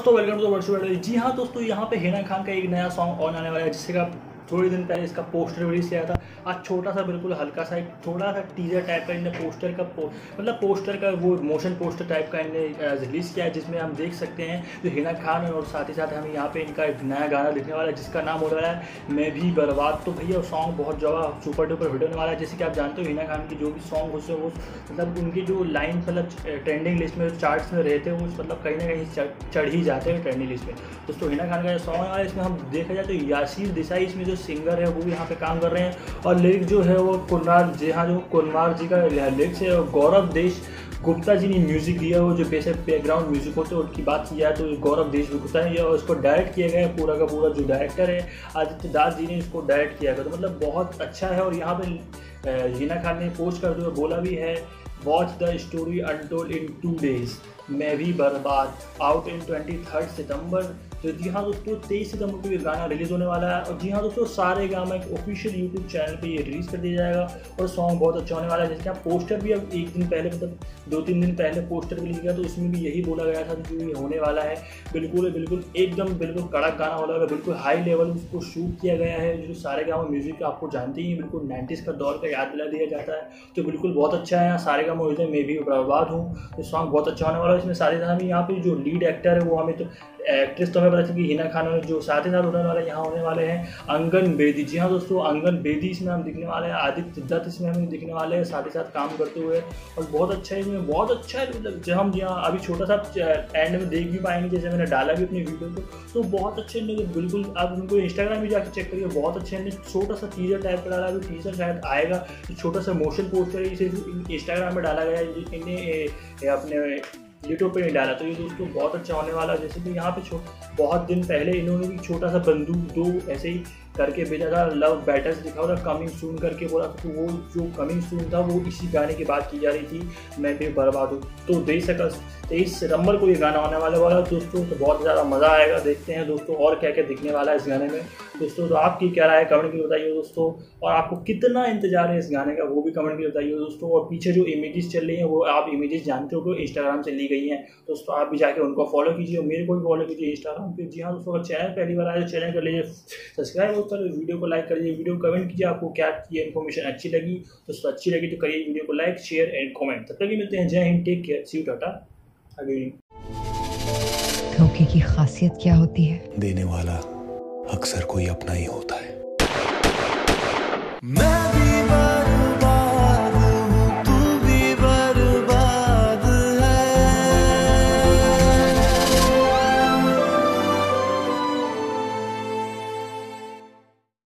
दोस्तों, welcome to virtual. जी हाँ दोस्तों, यहाँ पे हिना खान का एक नया सॉन्ग ऑन आने वाला है, जिससे का थोड़े दिन पहले इसका पोस्टर रिलीज किया था। आज छोटा सा, बिल्कुल हल्का सा, एक थोड़ा सा टीजर टाइप का इनने पोस्टर का वो मोशन पोस्टर टाइप का इनने रिलीज़ किया है, जिसमें हम देख सकते हैं जो हिना खान है, और साथ ही साथ हमें यहाँ पे इनका एक नया गाना दिखने वाला है जिसका नाम होने वाला है मैं भी बर्बाद। तो भैया सॉन्ग बहुत ज़्यादा सुपर डुपर हिट होने वाला है। जैसे कि आप जानते हो, हिना खान की जो भी सॉन्ग उससे वो मतलब उनके जो लाइन मतलब ट्रेंडिंग लिस्ट में, चार्ट्स में रहते हैं, वो मतलब कहीं ना कहीं चढ़ ही जाते हैं ट्रेंडिंग लिस्ट में। दोस्तों हिना खान का जो सॉन्ग है, इसमें हम देखा जाए तो यासीर देसाई इसमें जो सिंगर है वो भी यहाँ पे काम कर रहे हैं, और लिरिक्स जो है वो कुनवार जी का लिरिक्स है, और गौरव देश गुप्ता जी ने म्यूज़िक दिया। वो जो बेसिक बैकग्राउंड म्यूजिक होते हैं उनकी बात की जाए तो गौरव देश गुप्ता है, और उसको डायरेक्ट किया गया है। पूरा का पूरा जो डायरेक्टर है आदित्य दास जी ने इसको डायरेक्ट किया गया, तो मतलब बहुत अच्छा है। और यहाँ पे हिना खान ने पोस्ट करते हुए बोला भी है, watch the story untold in 2 days, मैं भी बर्बाद, आउट इन 23 सितंबर। तो जी हाँ दोस्तों, 23 सितंबर को ये गाना रिलीज़ होने वाला है। और जी हाँ दोस्तों, सारेगामा एक ऑफिशियल यूट्यूब चैनल पे ये रिलीज़ कर दिया जाएगा, और सॉन्ग बहुत अच्छा होने वाला है। जैसे आप पोस्टर भी अब एक दिन पहले, मतलब 2-3 दिन पहले पोस्टर रिलीज किया, तो उसमें भी यही बोला गया था कि जो ये होने वाला है बिल्कुल एकदम कड़क गाना होने वाला है, बिल्कुल हाई लेवल उसको शूट किया गया है। जो सारेगामा म्यूजिक आपको जानते ही बिल्कुल 90s का दौर का याद दिला दिया जाता है, तो बिल्कुल बहुत अच्छा है। सारेगामा म्यूजिक में भी बर्बाद हूँ, तो सॉन्ग बहुत अच्छा होने वाला है। इसमें सारे हमें यहाँ पे जो लीड एक्टर है वो हमें तो एक्ट्रेस तो हमें पता चली हिना खान, जो साथ ही साथ होने वाले यहाँ होने वाले हैं अंगन बेदी। जी हाँ दोस्तों, अंगन बेदी इसमें हम दिखने वाले हैं, आदित्य दत्त इसमें हमें दिखने वाले हैं साथ ही साथ काम करते हुए, और बहुत अच्छा है। इसमें बहुत अच्छा है, मतलब जब हम यहाँ अभी छोटा सा एंड में देख भी पाएंगे, जैसे मैंने डाला भी अपनी वीडियो को, तो बहुत अच्छे बिल्कुल आप उनको इंस्टाग्राम भी जाकर चेक करिए, बहुत अच्छे हैं। छोटा सा टीजर टाइप का डाला, अभी टीजर शायद आएगा, छोटा सा मोशन पोस्टर है, इसे इंस्टाग्राम में डाला गया है, इन्हें अपने यूट्यूब पे नहीं डाला। तो ये दोस्तों बहुत अच्छा होने वाला है। जैसे कि यहाँ पे बहुत दिन पहले इन्होंने भी छोटा सा बंदूक 2 ऐसे ही करके भेजा था, लव बैटर्स लिखा हुआ था, कमिंग सून करके बोला था, तो वो जो कमिंग सून था वो इसी गाने की बात की जा रही थी, मैं भी बर्बाद हूँ। तो 23 सितंबर को ये गाना आने वाला दोस्तों, तो बहुत ज़्यादा मज़ा आएगा। देखते हैं दोस्तों और क्या क्या दिखने वाला है इस गाने में दोस्तों। तो आपकी क्या राय है कमेंट में बताइए दोस्तों, और आपको कितना इंतजार है इस गाने का वो भी कमेंट में बताइए दोस्तों। और पीछे जो इमेजेस चल रही हैं वो आप इमेजेस जानते हो इंस्टाग्राम से ली गई हैं दोस्तों, आप भी जाके उनको फॉलो कीजिए, और मेरे को भी फॉलो कीजिए इंस्टाग्राम पे। जी हाँ दोस्तों, अगर चैनल पहली बार आए तो चैनल कर लीजिए सब्सक्राइब, दोस्तों वीडियो को लाइक करिए, वीडियो को कमेंट कीजिए आपको क्या ये इन्फॉर्मेशन अच्छी लगी। दोस्तों अच्छी लगी तो करिए वीडियो को लाइक, शेयर एंड कमेंट। तब तक मिलते हैं, Jai Hind, take care, see you, tata again. धोखे की खासियत क्या होती है? देने वाला अक्सर कोई अपना ही होता है। मैं भी